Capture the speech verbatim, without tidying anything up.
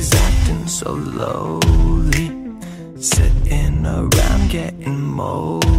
Everybody's acting so lowly, sitting around getting moldy.